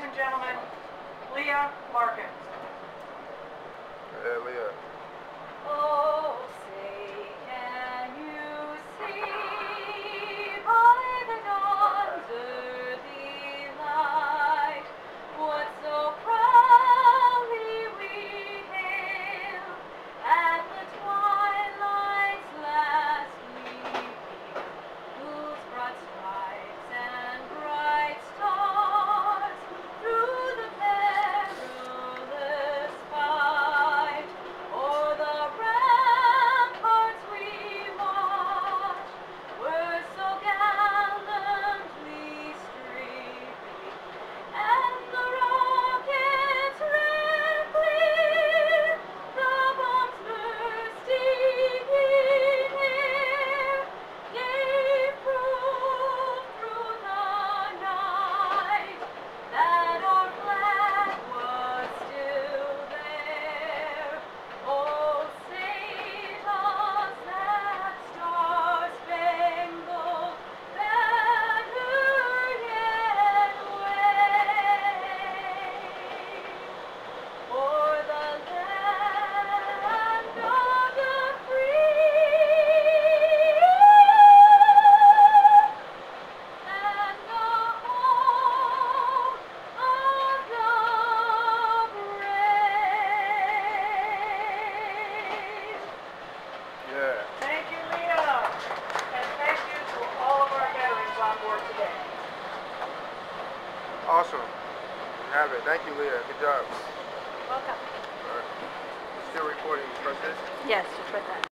and gentlemen, Leah Larkins. Hey, Leah. Oh, say, can you see by the dawn's early light what so proudly we hailed at the twilight's last gleaming, whose broad stripes and bright stars through the perilous fight o'er the ramparts we watched were so gallantly streaming, and the rockets ran clear, the bombs bursting in air gave proof through the night that our flag was still there. Oh, say does that Star-Spangled Banner yet wave o'er the land of the free and the home of the brave. Yeah. Thank you, Leah. And thank you to all of our veterans on board today. Awesome. You have it. Thank you, Leah. Good job. Welcome. All right. Still recording. Press this. Yes, just right there.